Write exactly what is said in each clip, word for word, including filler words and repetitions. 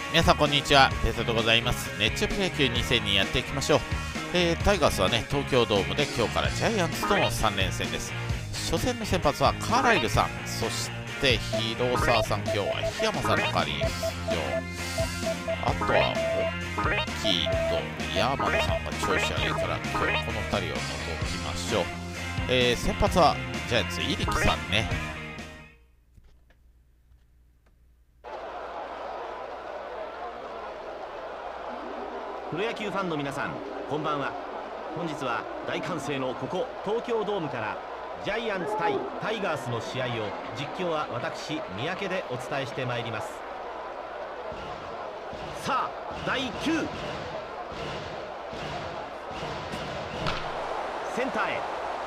皆さんこんにちは、ペソでございます。熱中プロ野球にせんにやっていきましょう。えー、タイガースはね、東京ドームで今日からジャイアンツとのさん連戦です。初戦の先発はカーライルさん、そして広沢さん、今日は檜山さんの代わりに出場。あとはモッキーとヤーマンさんが調子悪いから、今日このふたりを除きましょう。えー、先発はジャイアンツ入来さんね。 プロ野球ファンの皆さん、こんばんは。本日は大歓声のここ東京ドームからジャイアンツ対タイガースの試合を実況は私三宅でお伝えしてまいります。さあだいきゅう、センターへ。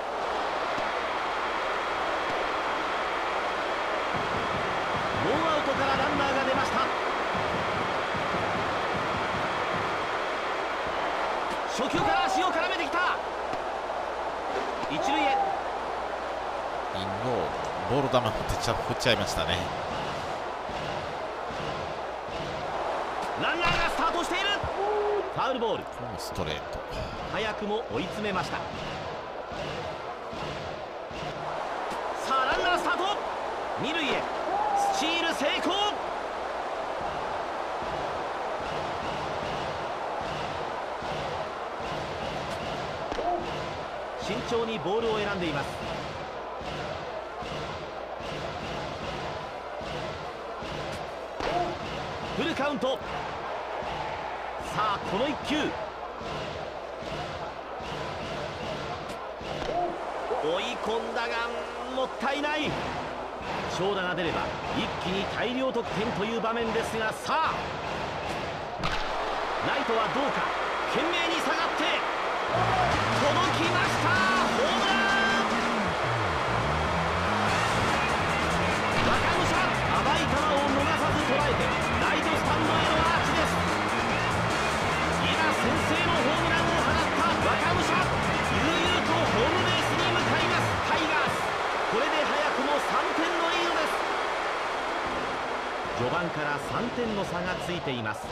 ノーアウトからランナーが出ました。初球から足を絡めてきた。一塁へ。 インローボール球振っちゃ振っちゃいましたね。 ランナーがスタートしている。ファウルボール。 このストレート早くも追い詰めました。さあランナースタート。二塁へ。スチール成功。慎重にボールを選んでいます。フルカウント。さあこのいっきゅう、追い込んだがもったいない。長打が出れば一気に大量得点という場面ですが、さあライトはどうか。懸命に下がって届きました。ホームラン。若武者、甘い球を逃さず捉えてライトスタンドへのアーチです。今先制のホームランを放った若武者、悠々とホームベースに向かいます。タイガース、これで早くもさんてんのリードです。序盤からさんてんの差がついています。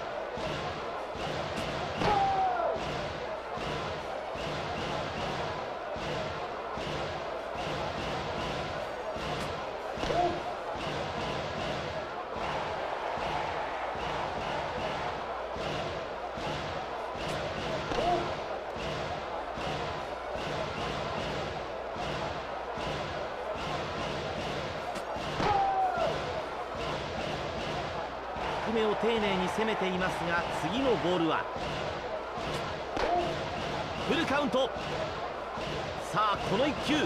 低めを丁寧に攻めていますが、次のボールはフルカウント。さあこのいっきゅう、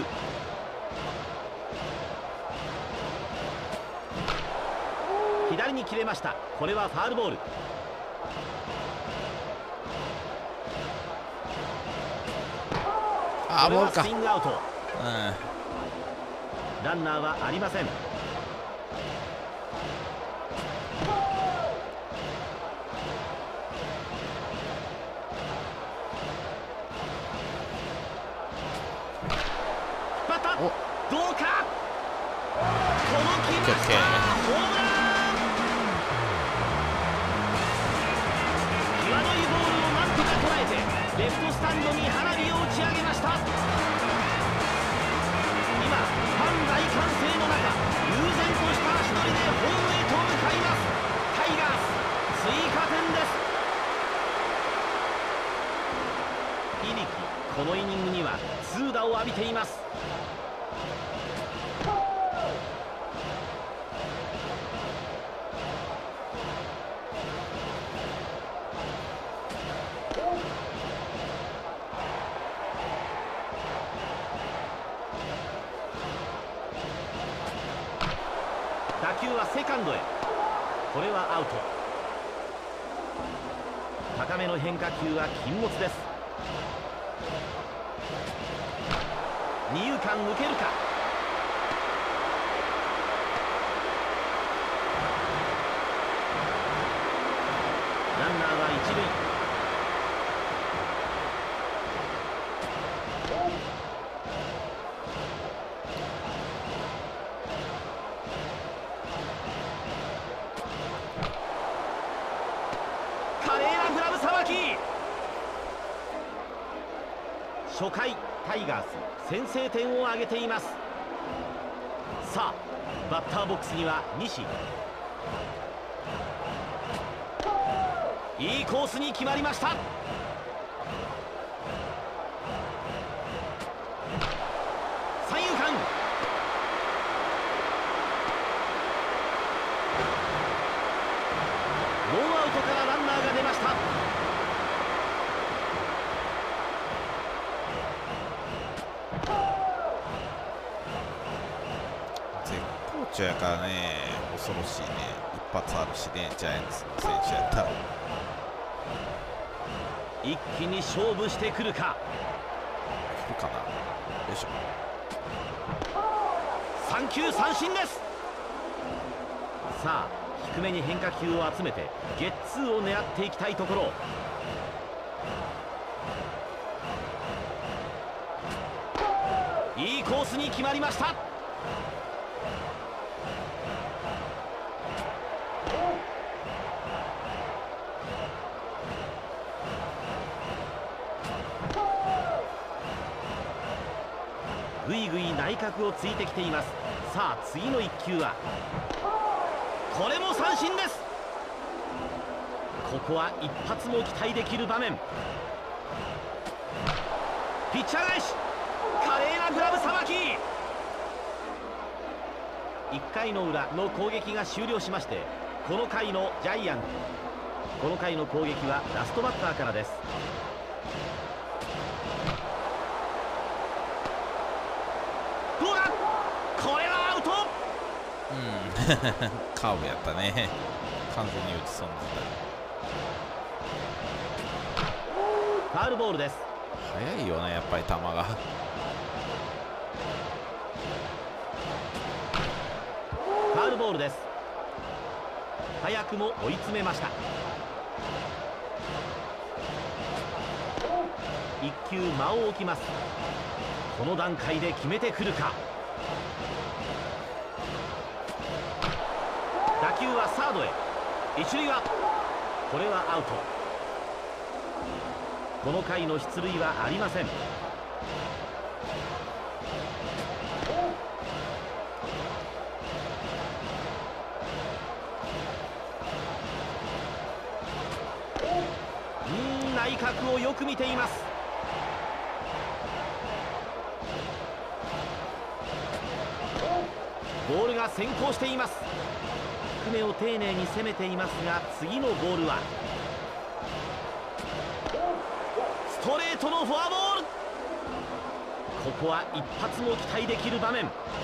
左に切れました。これはファウルボール。 あーボールか。 スイングアウト。 うん、 ランナーはありません。どうか。届きました。ホームラン。際どいボールをなんとか捉えてレフトスタンドに花火を打ち上げました。今ファン大歓声の中、悠然とした足取りでホームへと向かいます。タイガース追加点です。入来、このイニングには痛打を浴びています。打球はセカンドへ。これはアウト。高めの変化球は禁物です。二遊間抜けるか。ランナーは一塁。 初回タイガース先制点を挙げています。さあバッターボックスには西。いいコースに決まりました。三遊間、ノーアウトからランナーが出ました。 絶好調やからね、恐ろしいね。一発あるしね、ジャイアンツの選手やったら。 一気に勝負してくるか。 来るかな。よいしょ。 三球三振です。さあ低めに変化球を集めてゲッツーを狙っていきたいところ。いいコースに決まりました。ぐいぐい内角をついてきています。さあ次のいっきゅうはこれも三振です。ここは一発も期待できる場面。ピッチャー返し、華麗なグラブさばき。いっかいの裏の攻撃が終了しまして、この回のジャイアンツこの回の攻撃はラストバッターからです。どうだ、これはアウト。 うんカーブやったね。完全に打ち損じた。ファウルボールです。 た。速いよね、やっぱり球が。 ファウルボールです。早くも追い詰めました。いっきゅう間を置きます。この段階で決めてくるか。打球はサードへ。一塁はこれはアウト。この回の出塁はありません。うん内角をよく見ています。ボールが先行しています。低めを丁寧に攻めていますが、次のボールはストレートのフォアボール。ここは一発も期待できる場面。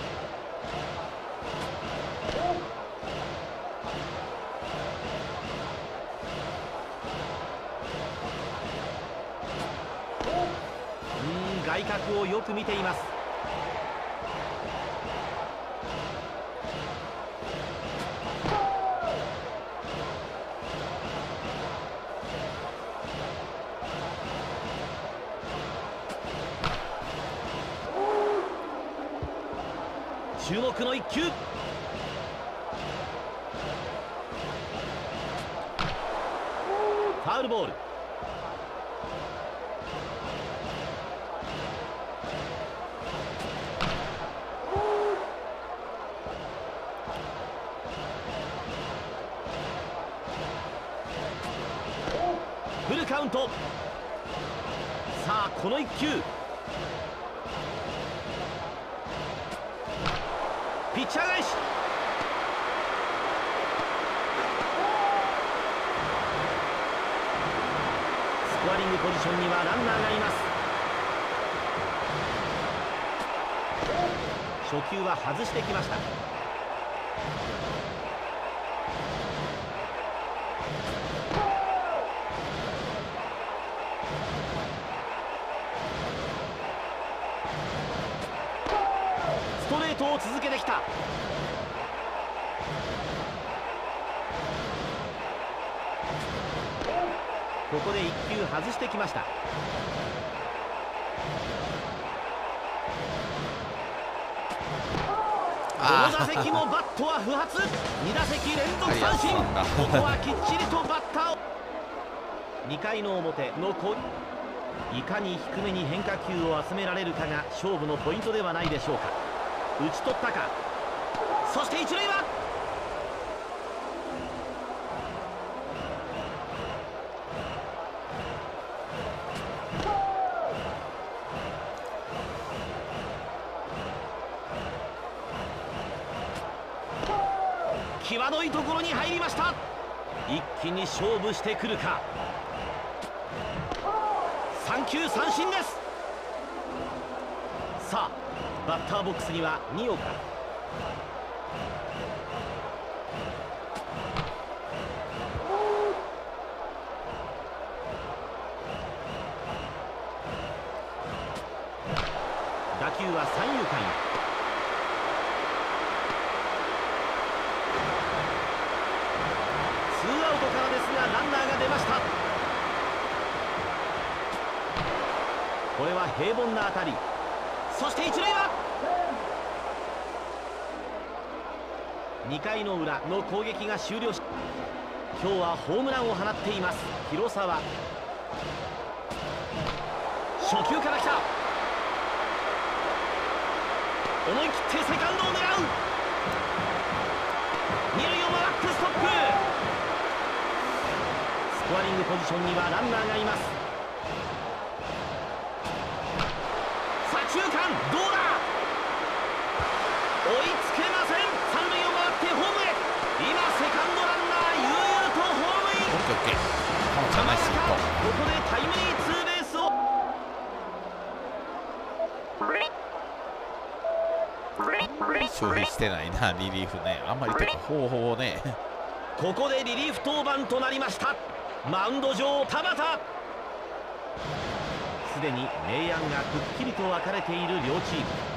うん外角をよく見ています。注目のいっきゅう。ファウルボール。フルカウント。さあこのいっきゅう。ピッチャー返し。スコアリングポジションにはランナーがいます。初球は外してきました。ストレートを続けてきた。ここでいっきゅう外してきました。この打席もバットは不発。に打席連続三振。ここはきっちりとバッターを。にかいの表の攻撃。 いかに低めに変化球を集められるかが勝負のポイントではないでしょうか。打ち取ったか。そして一塁は際どいところに入りました。一気に勝負してくるか。三球三振です。さあバッターボックスには二岡。打球は三遊間へ。ツーアウトからですがランナーが出ました。これは平凡な当たり。そして一塁はにかいの裏の攻撃が終了し、今日はホームランを放っています広沢。初球から来た。思い切ってセカンドを狙う。二塁を回ってストップ。スコアリングポジションにはランナーがいます。左中間どうだ。追いつけません。三塁を回ってホームへ。今セカンドランナー悠々とホームイン。 オッケーオッケー。浜ちゃんナイスヒット。 ここでタイムリーツーベースを。 消費してないなリリーフね。あんまりとかほうほうね。 ここでリリーフ登板となりました。マウンド上田端。すでに明暗がくっきりと分かれている両チーム。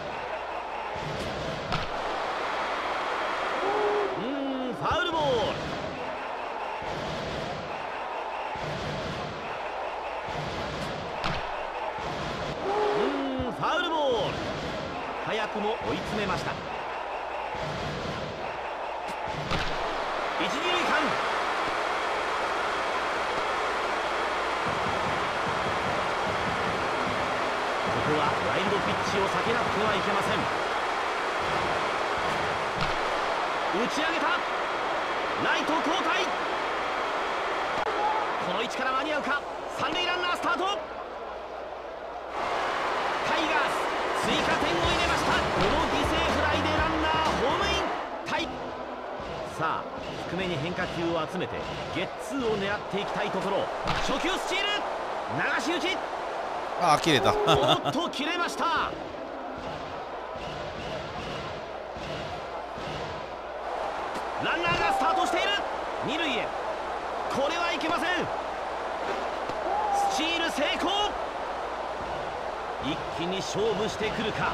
うーんファウルボール。うーんファウルボール。早くも追い詰めました。一二塁間。ここはワイルドピッチを避けなくてはいけません。打ち上げた。ライト交代。この位置から間に合うか。三塁ランナースタート。タイガース追加点を入れました。この犠牲フライでランナーホームイン。タイさあ低めに変化球を集めてゲッツーを狙っていきたいところ。初球スチール。流し打ち。 ああ切れた。 おっと切れました。ランナーがスタートしている。二塁へ。これはいけません。スチール成功。一気に勝負してくるか。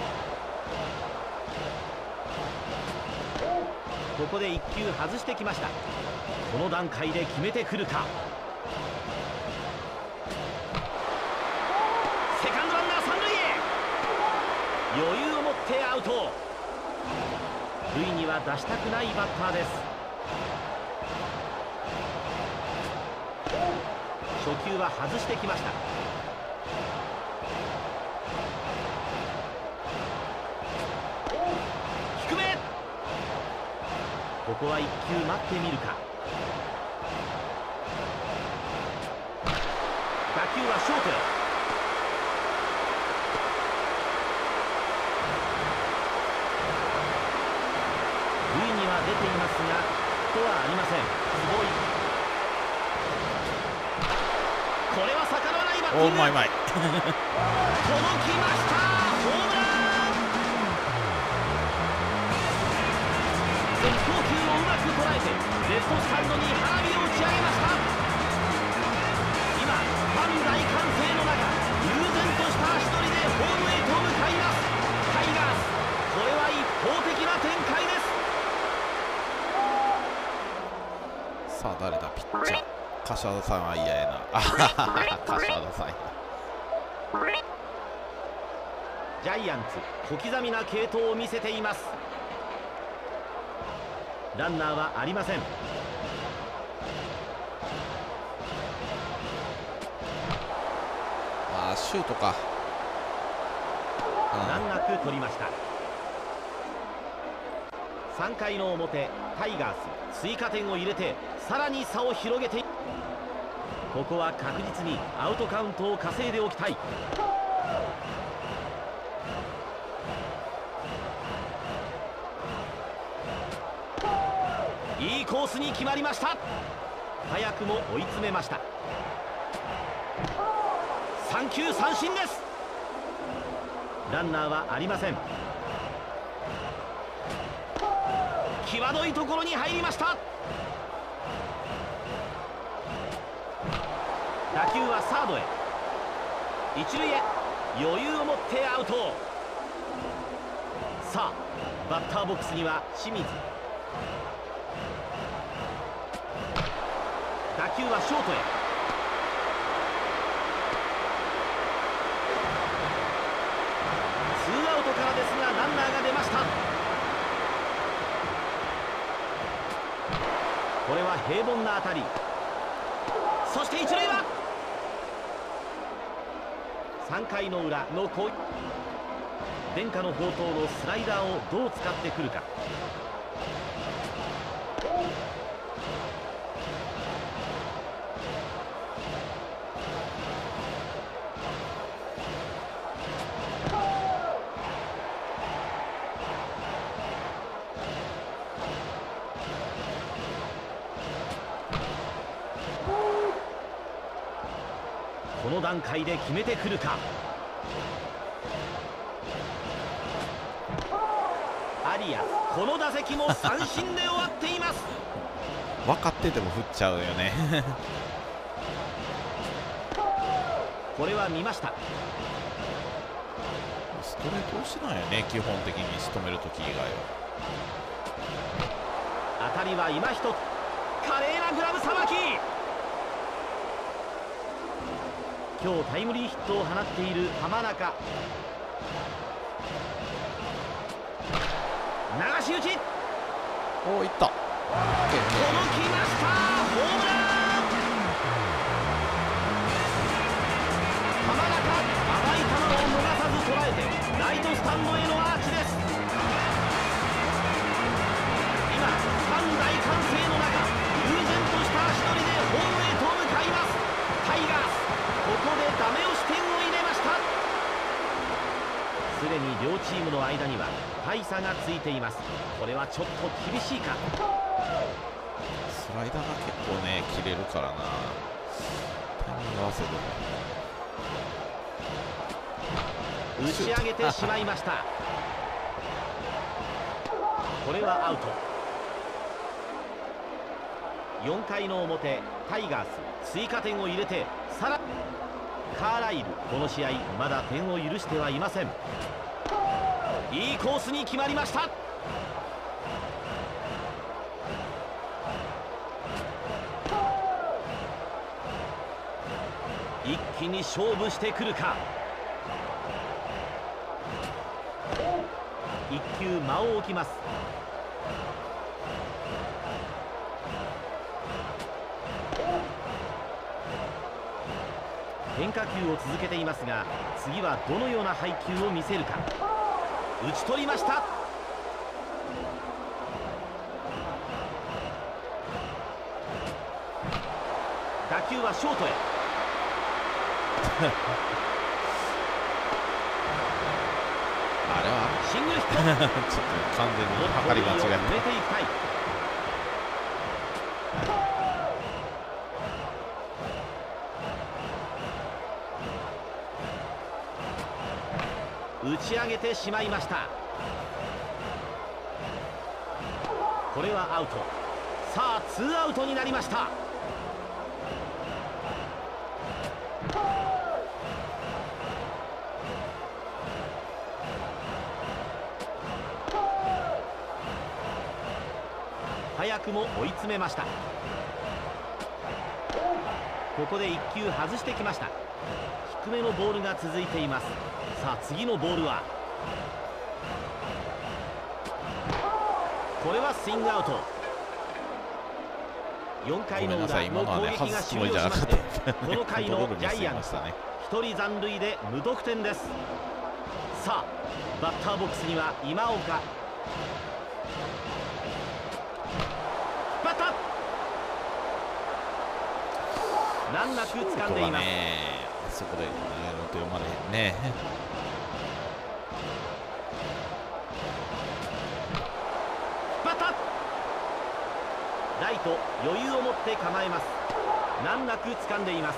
ここでいっ球外してきました。この段階で決めてくるか。セカンドランナー三塁へ。余裕を持ってアウト。塁には出したくないバッターです。初球は外してきました。低め。ここはいっ球待ってみるか。打球はショートへ。塁には出ていますがヒットはありません。坪井。これは逆らわないバッティング。 おうまいうまい。 届きましたホームラン。全投球をうまく捉えてレフトスタンドに花火を打ち上げました。今ファン大歓声の中悠然とした足取りでホームへと向かいます。タイガースこれは一方的な展開です。 さあ誰だピッチャー。柏田さんは嫌やな。あははは柏田さんや。 ジャイアンツ小刻みな継投を見せています。ランナーはありません。 ああシュートか。 難なく取りました。さんかいの表、タイガース追加点を入れてさらに差を広げて、ここは確実にアウトカウントを稼いでおきたい。いいコースに決まりました。早くも追い詰めました。三球三振です。ランナーはありません。際どいところに入りました。打球はサードへ、一塁へ余裕を持ってアウト。さあバッターボックスには清水。打球はショートへ。ツーアウトからですがランナーが出ました。これは平凡な当たり。そして一塁はさんかいの裏の攻撃。伝家の宝刀のスライダーをどう使ってくるか。この段階で決めてくるか。アリア、この打席も三振で終わっています。 分かってても振っちゃうよね。 これは見ました。 ストレート押しなんよね、基本的に仕留めるとき以外は。 当たりは今一つ。華麗なグラブさばき。今日タイムリーヒットを放っている浜中。流し打ち。 おお、いった。届きました。ホームラン。浜中、甘い球を逃さず捉えてライトスタンドへのアーチです。今ファン大歓声の中、悠然とした足取りでホームへと向かいます。タイガース、ここでダメ押し点を入れました。すでに両チームの間には大差がついています。これはちょっと厳しいか。 スライダーが結構ね切れるからな。タイミング合わせて打ち上げてしまいました。これはアウト。よんかいの表、タイガース追加点を入れてさらカーライル、この試合まだ点を許してはいません。いいコースに決まりました。一気に勝負してくるか。一球間を置きます。変化球を続けていますが、次はどのような配球を見せるか。打ち取りました。打球はショートへ。 あれはシングルヒット。 ちょっと完全に測り間違えた。 入れていきたい。打ち上げてしまいました。これはアウト。さあツーアウトになりました。早くも追い詰めました。ここでいっきゅう外してきました。低めのボールが続いています。さあ次のボールは、これはスイングアウト。よんかいの裏の攻撃が終了しまして、この回のジャイアンツひとり残塁で無得点です。さあバッターボックスには今岡。引っ張った。難なく掴んでいます。 あそこで投げるのと読まれへんね。 引っ張った。ライト余裕を持って構えます。難なく掴んでいます。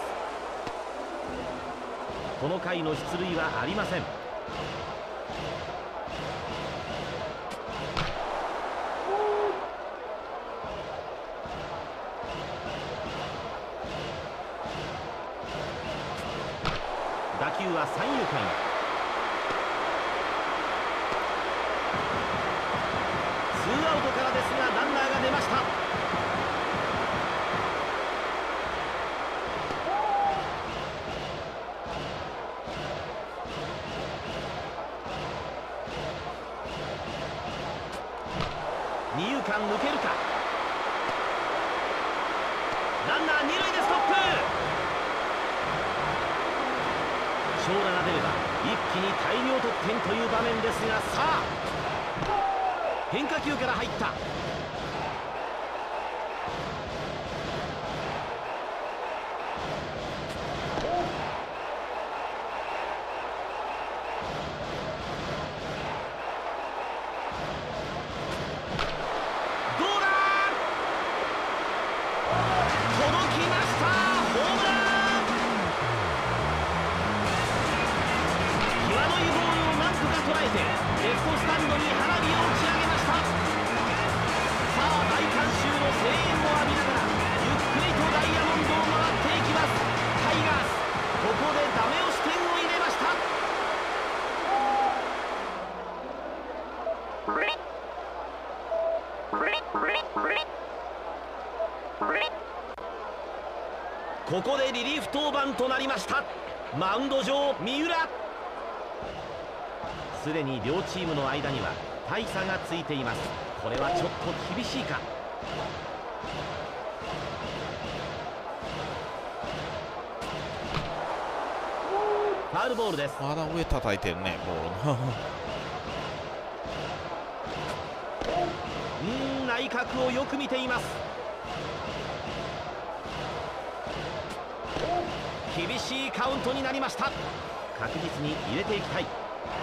この回の出塁はありません。打球は三遊間へ。ツーアウトからですがランナーが出ました。二遊間抜けるか。ランナー二塁でストップ。長打が出れば一気に大量得点という場面ですが、さあ変化球から入った。レフトスタンドに花火を打ち上げました。さあ大観衆の声援を浴びながらゆっくりとダイヤモンドを回っていきます。タイガース、ここでダメ押し点を入れました。ここでリリーフ登板となりました。マウンド上三浦。すでに両チームの間には大差がついています。これはちょっと厳しいか。ファウルボールです。 まだ上叩いてるね、ボールのうーん、内角をよく見ています。厳しいカウントになりました。確実に入れていきたい。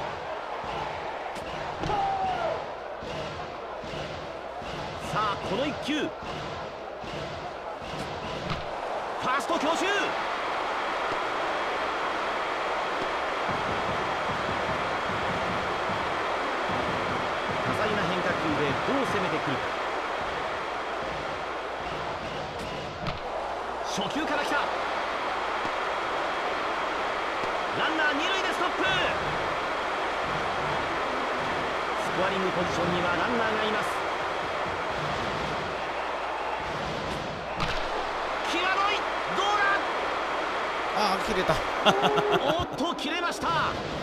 さあこのいっきゅう、ファースト強襲。多彩な変化球でどう攻めてくるか。初球から来た。ランナー二塁でストップ。スコアリングポジションにはランナーがいます。 ああ、切れたおっと切れました。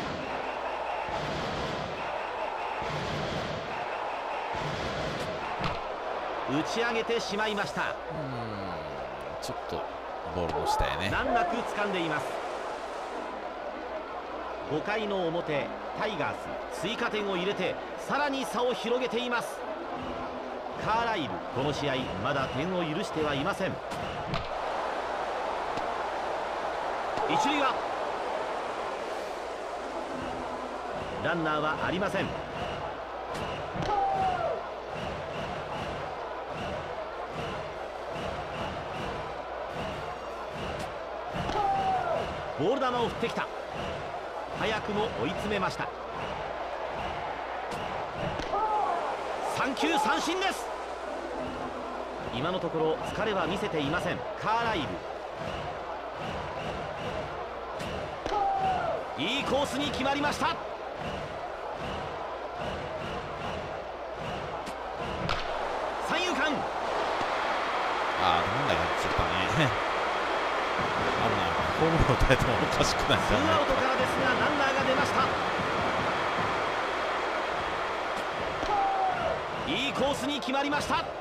打ち上げてしまいました。 うん、ちょっとボールの下やね。 難なく掴んでいます。ごかいの表、タイガース追加点を入れてさらに差を広げています。カーライル、この試合まだ点を許してはいません。一塁はランナーはありません。ボール球を振ってきた。早くも追い詰めました。三球三振です。今のところ疲れは見せていません。カーライル、いいコースに決まりました。三遊間。 ああ、なんだよ、ちょっとね危ない。ホームラン打たれてもおかしくないんツーアウトからですがランナーが出ました。いいコースに決まりました。引っ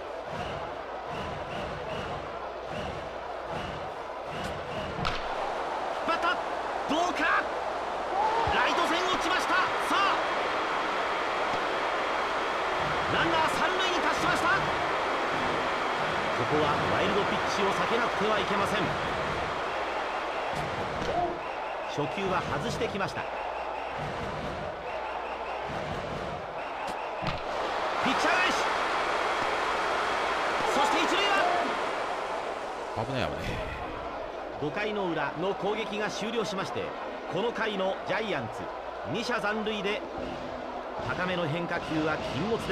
張った。どうチを避けなくてはいけません。初球は外してきました。ピッチャー返し、そして一塁は危ない危ない。 ごかいの裏の攻撃が終了しまして、この回のジャイアンツに者残塁で高めの変化球は禁物です。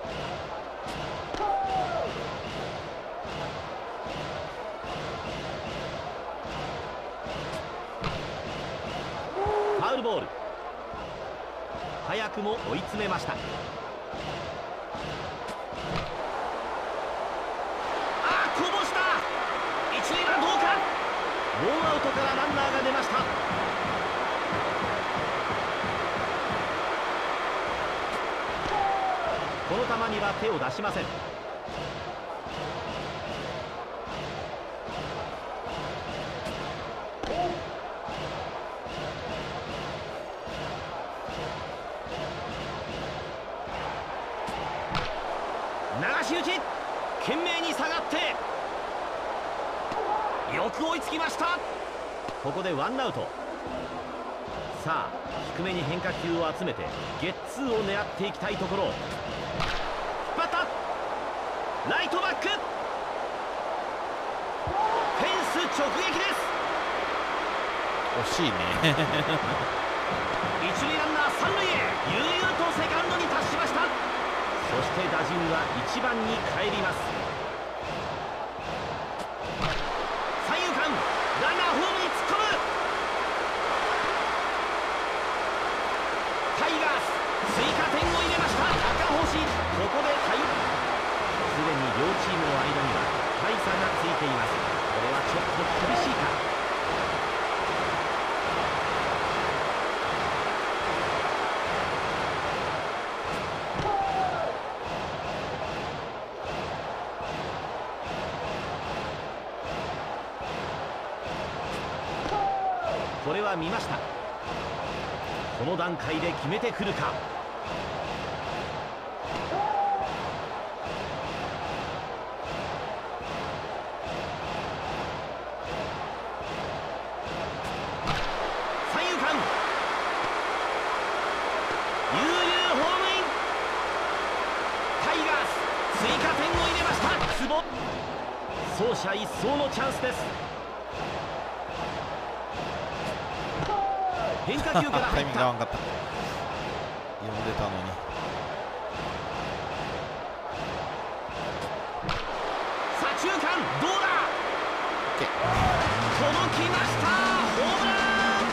ファウルボール、早くも追い詰めました。あー、こぼした。一塁はどうか。ノーアウトからランナーが出ました。この球には手を出しません。流し打ち、懸命に下がってよく追いつきました。ここでワンアウト。さあ低めに変化球を集めてゲッツーを狙っていきたいところ。引っ張った、ライトバック、フェンス直撃です。 惜しいね一塁ランナー三塁へ悠々とセカンドに達しました。そして打順はいちばんに帰ります。三遊間、ランナーホームに突っ込む。タイガース追加点を入れました。赤星、ここでタイ、すでに両チームの間には大差がついています。これはちょっと厳しいか。これは見ました。この段階で決めてくるか。三遊間、悠々ホームイン。タイガース追加点を入れました。久保、走者一掃のチャンスです。変化球からタイ入ったミング合わんかった。読んでたのに。 左中間どうだ。届きました。ホームラン。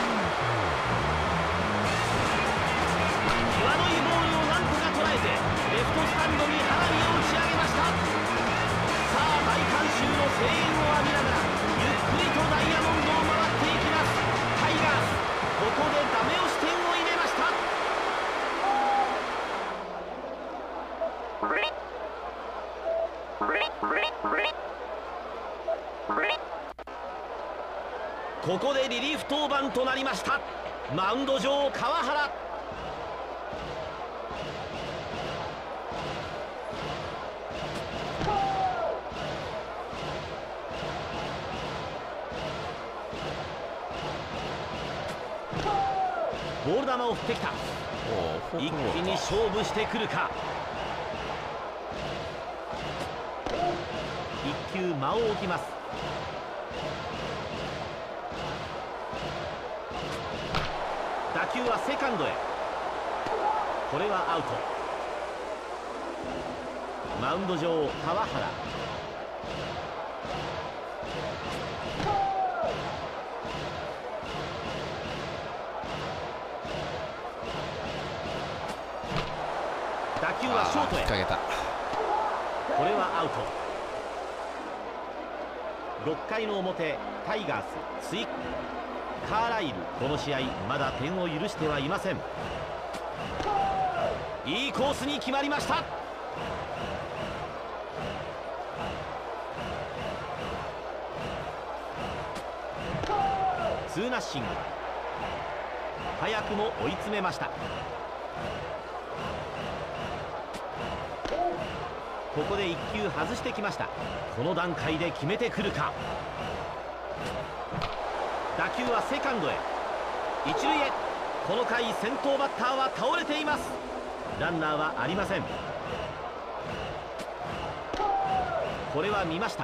際どいボールをなんとか捉えてレフトスタンドに花火を打ち上げました。さあ大観衆の声援を浴びながらゆっくりとダイヤモンドを回っていきます。タイガース、ここでダメ押し点を入れました。ここでリリーフ登板となりました。マウンド上川原。ボール球を振ってきた。一気に勝負してくるか。一球間を置きます。打球はセカンドへ。これはアウト。マウンド上川原。打球はショートへ。 引っ掛けた。 これはアウト。ろっかいの表、タイガース追加。カーライル、この試合まだ点を許してはいません。いいコースに決まりました。ツーナッシング。早くも追い詰めました。 ここでいっきゅう外してきました。この段階で決めてくるか。打球はセカンドへ、一塁へ。この回先頭バッターは倒れています。ランナーはありません。これは見ました。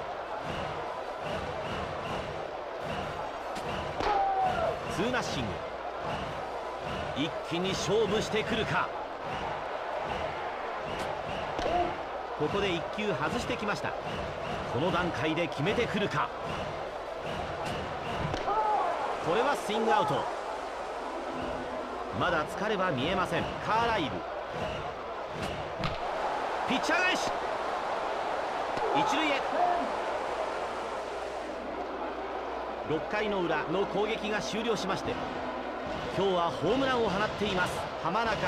ツーナッシング。一気に勝負してくるか。ここでいっきゅう外してきました。この段階で決めてくるか。これはスイングアウト。まだ疲れは見えません。カーライル、ピッチャー返し、一塁へ。ろっかいの裏の攻撃が終了しまして、今日はホームランを放っています浜中。引っ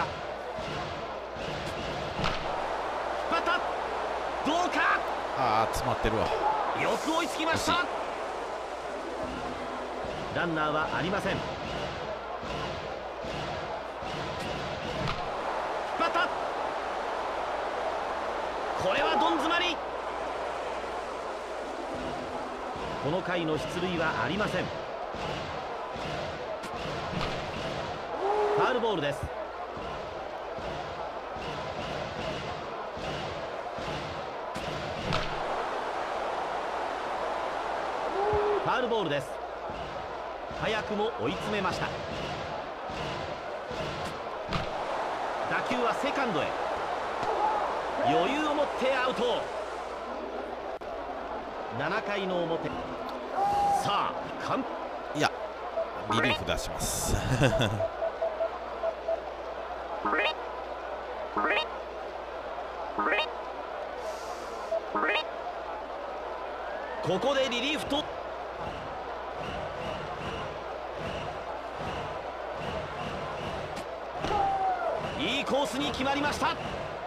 張った、どうか。 ああ、詰まってるわ。 よく追いつきました。ランナーはありません。引っ張った、これはどん詰まり。この回の出塁はありません。ファウルボールです。ファウルボールです。早くも追い詰めました。打球はセカンドへ、余裕を持ってアウト。ななかいの表。さあ、完いや、リリーフ出しますここでリリーフといいコースに決まりました。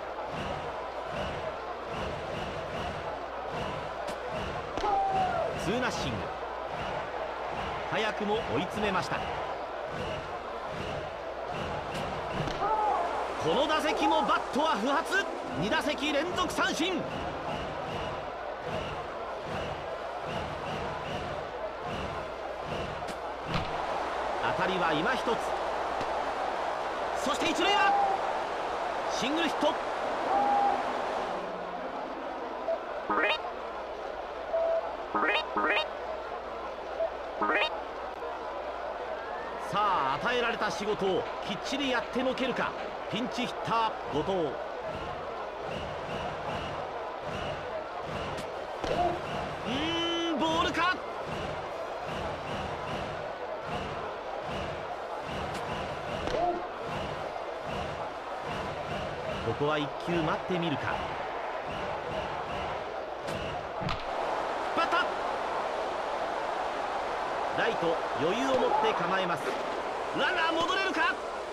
ツーナッシング。早くも追い詰めました。この打席もバットは不発。に打席連続三振。当たりは今一つ。そして一塁はシングルヒット。さあ、与えられた仕事をきっちりやってのけるか。ピンチヒッター後藤。うーん、ボールか。ここはいっきゅう待ってみるか。引っ張った。ライト余裕を持って構えます。ランナー戻れるか。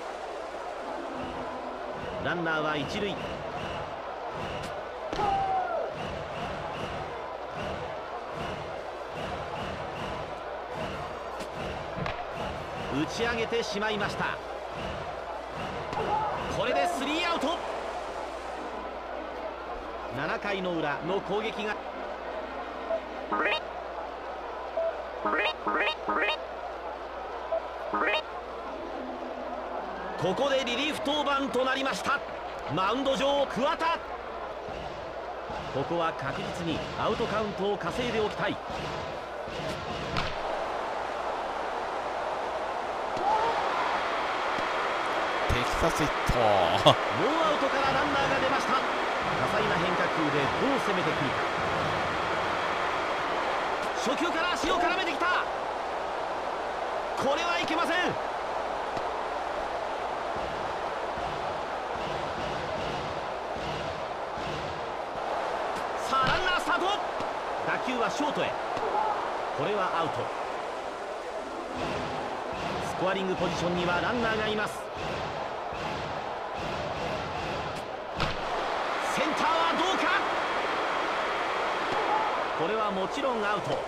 ランナーは一塁。打ち上げてしまいました。これでスリーアウト。ななかいの裏の攻撃がここでリリーフ登板となりました。マウンド上桑田。ここは確実にアウトカウントを稼いでおきたい。 テキサスヒット。 ノーアウトからランナーが出ました。多彩な変化球でどう攻めてくるか。初球から足を絡めてきた。これはいけません。さあ、ランナースタート。打球はショートへ。これはアウト。スコアリングポジションにはランナーがいます。センターはどうか。これはもちろんアウト。こ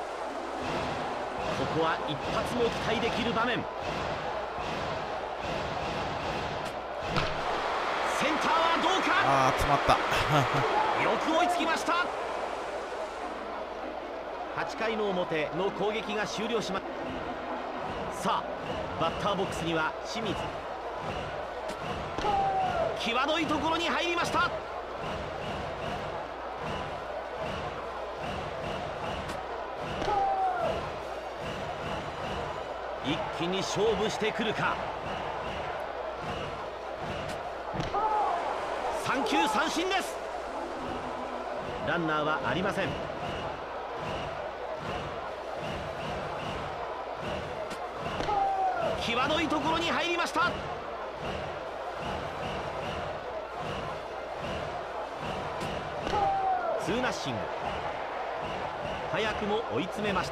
こは一発も期待できる場面。 センターはどうか。 ああ詰まったよく追いつきました。はちかいの表の攻撃が終了しました。さあバッターボックスには清水。際どいところに入りました。一気に勝負してくるか。三球三振です。ランナーはありません。際どいところに入りました。ツーナッシング。早くも追い詰めました。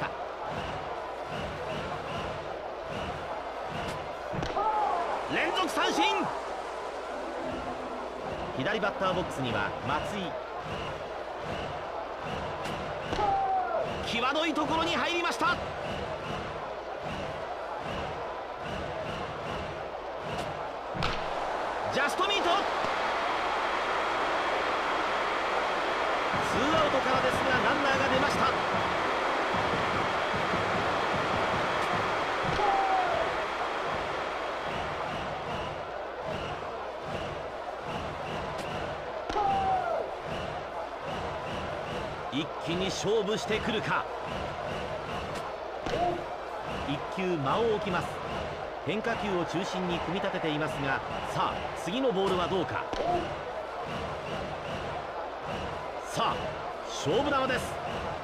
連続三振。左バッターボックスには松井。際どいところに入りました。ジャストミート。ツーアウトからですがランナーが出ました。一気に勝負してくるか。一球間を置きます。変化球を中心に組み立てていますが、さあ次のボールはどうか。さあ勝負球です。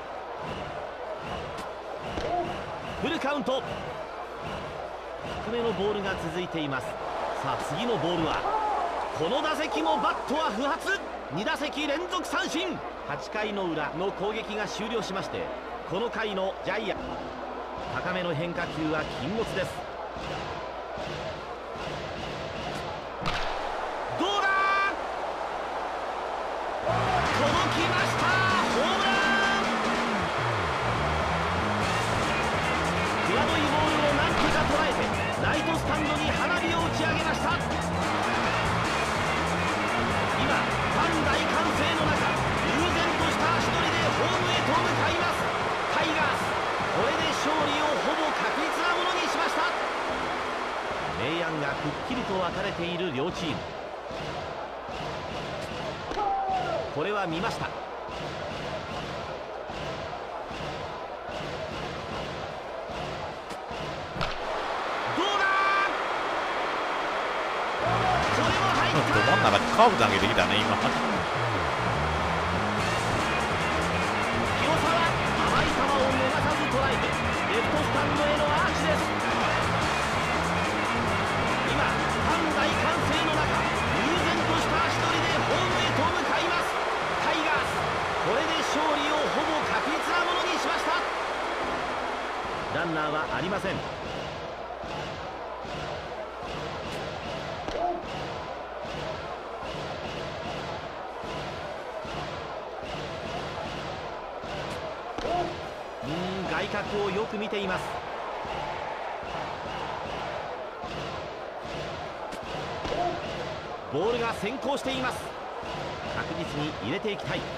フルカウント。低めのボールが続いています。さあ次のボールは、この打席もバットは不発。に打席連続三振。はちかいの裏の攻撃が終了しまして、この回のジャイアンツ、高めの変化球は禁物です。どうだ。届きました。ホームラン。際どいボールをなんとか捉えてライトスタンドに花火を打ち上げました。今ファン大歓声の中、悠然とした足取りでホームへと向かいます。タイガース、これで勝利をほぼ確実なものにしました。明暗がくっきりと分かれている両チーム。これは見ました。どうだ。これも入った。 ど真ん中にカーブ投げてきたね今。 ランナーはありません。うーん、外角をよく見ています。ボールが先行しています。確実に入れていきたい。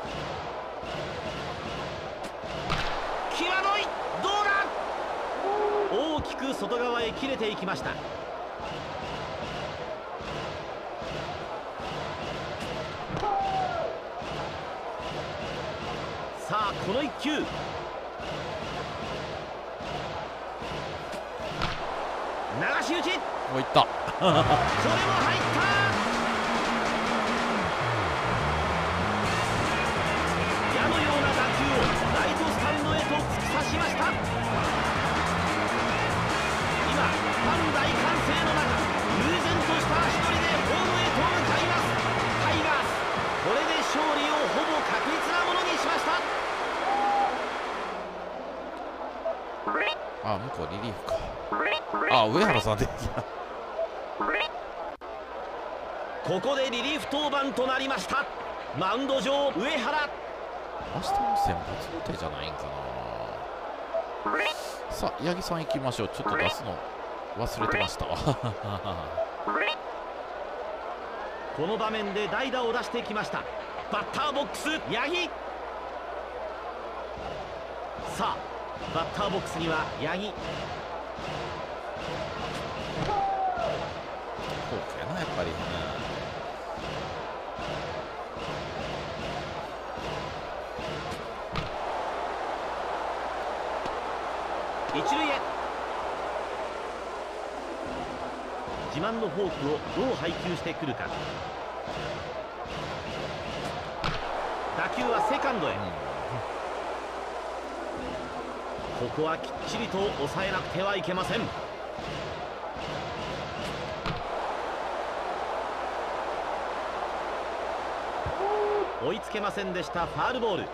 際どい。どうだ。大きく外側へ切れていきました。さあこのいっきゅう、流し打ち。 おいった。これも入った。 矢のような打球をライトスタンドへと突き刺しました。今ファン大歓声の中、悠然とした足取りでホームへと向かいます。タイガース、これで勝利をほぼ確実なものにしました。 あ、向こうリリーフか。あ、上原さんでここでリリーフ登板となりました。マウンド上、上原。 明日の先発予定じゃないんかな。さあ八木さん行きましょう。ちょっと出すの忘れてましたわ。 ここの場面で代打を出してきました。バッターボックス八木。さあバッターボックスには八木。 フォークやなやっぱり。 一塁へ。自慢のフォークをどう配球してくるか。打球はセカンドへ。ここはきっちりと抑えなくてはいけません。追いつけませんでした。ファウルボール。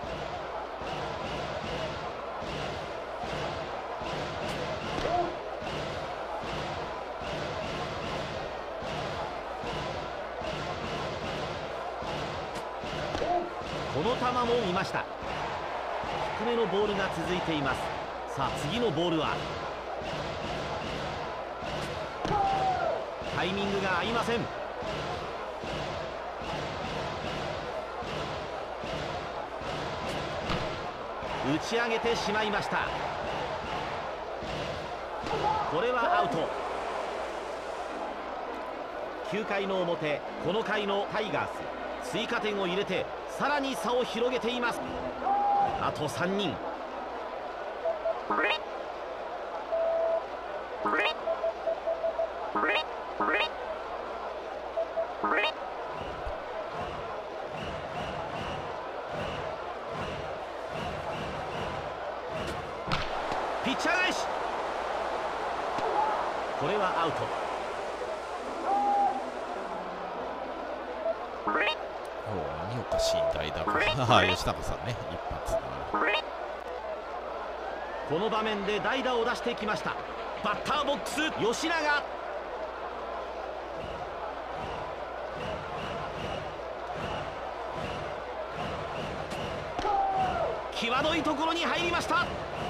この球も見ました。低めのボールが続いています。さあ次のボールはタイミングが合いません。打ち上げてしまいました。これはアウト。きゅうかいの表、この回のタイガース追加点を入れてさらに差を広げています。あとさんにん。ピッチャー返し。これはアウト。 何おかしいんだいだから吉永さんね一発。 この場面で代打を出してきました。バッターボックス吉永。際どいところに入りました。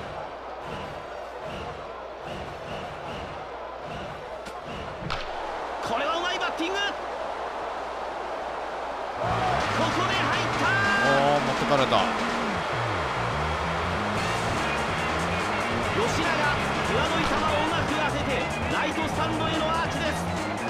これはうまいバッティング。ここで入った。 おお持ってかれた。 吉永、際どい球をうまく当ててライトスタンドへのアーチです。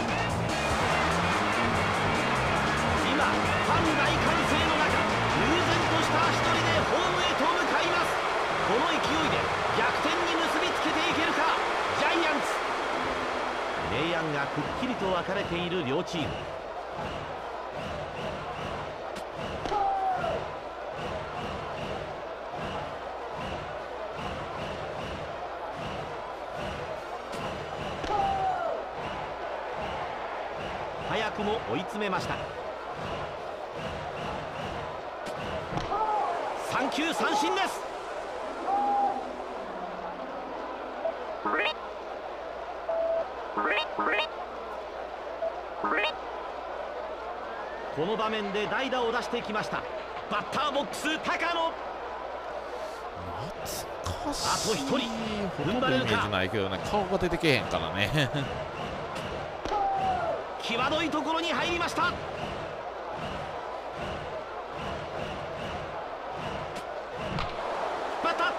今ファン大歓声の中、悠然とした足取りでホームへと向かいます。この勢いで逆転に結びつけていけるかジャイアンツ。明暗がくっきりと分かれている両チーム。早くも追い詰めました。三球三振です。この場面で代打を出してきました。バッターボックス高野。 懐かしい。 あとひとり踏ん張れるか。イメージないけどね、顔が出てけへんからね際どいところに入りました。バッター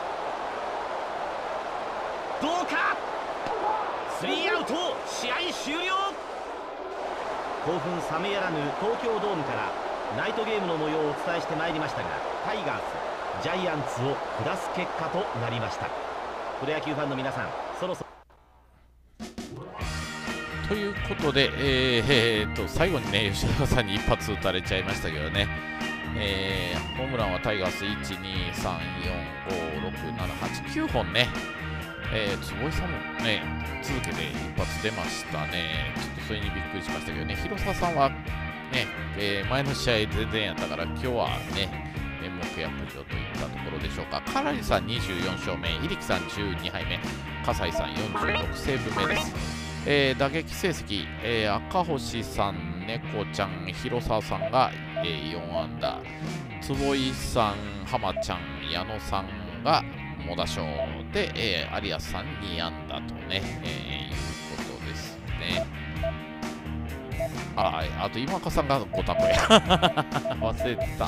どうか。スリーアウト。試合終了。興奮冷めやらぬ東京ドームからナイトゲームの模様をお伝えしてまいりましたが、タイガースジャイアンツを下す結果となりました。プロ野球ファンの皆さん、そろそろということで、えーえー、と最後にね吉永さんに一発打たれちゃいましたけどね、えー、ホームランはタイガースいち、に、さん、よん、ご、ろく、なな、はち、きゅうほんね、えー、坪井さんもね続けて一発出ましたね。ちょっとそれにびっくりしましたけどね、広沢さんはね、えー、前の試合全然やったから今日はね面目躍如といったところでしょうか。カラリさんにじゅうよんしょうめ、入木さんじゅうにはいめ、笠井さんよんじゅうろくセーブ目です。えー、打撃成績、えー、赤星さん、猫ちゃん、広沢さんが、えー、よんあんだ、坪井さん、浜ちゃん、矢野さんが猛打賞で、えー、有安さんにあんだとね、えー、いうことですね。 はい、あと今岡さんがごタコや忘れてた。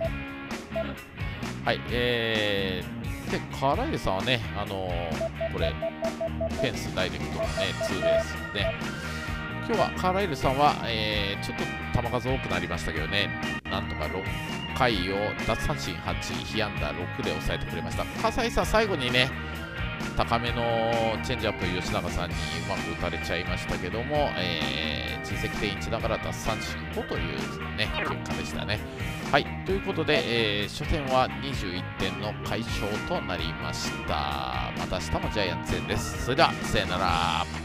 はい、えー、でカーライルさんはね、あのー、これフェンスダイレクトのねツーベースね。今日はカーライルさんは、えー、ちょっと球数多くなりましたけどね、なんとかろっかいを奪三振はち、被安打ろくで抑えてくれました。葛西さん、最後にね、高めのチェンジアップ、吉永さんにうまく打たれちゃいましたけども、えー、実績点いちながら奪三振ごという、ね、結果でしたね。はい、ということで、えー、初戦はにじゅういってんの快勝となりました。また明日もジャイアンツ戦です。それでは、さよなら。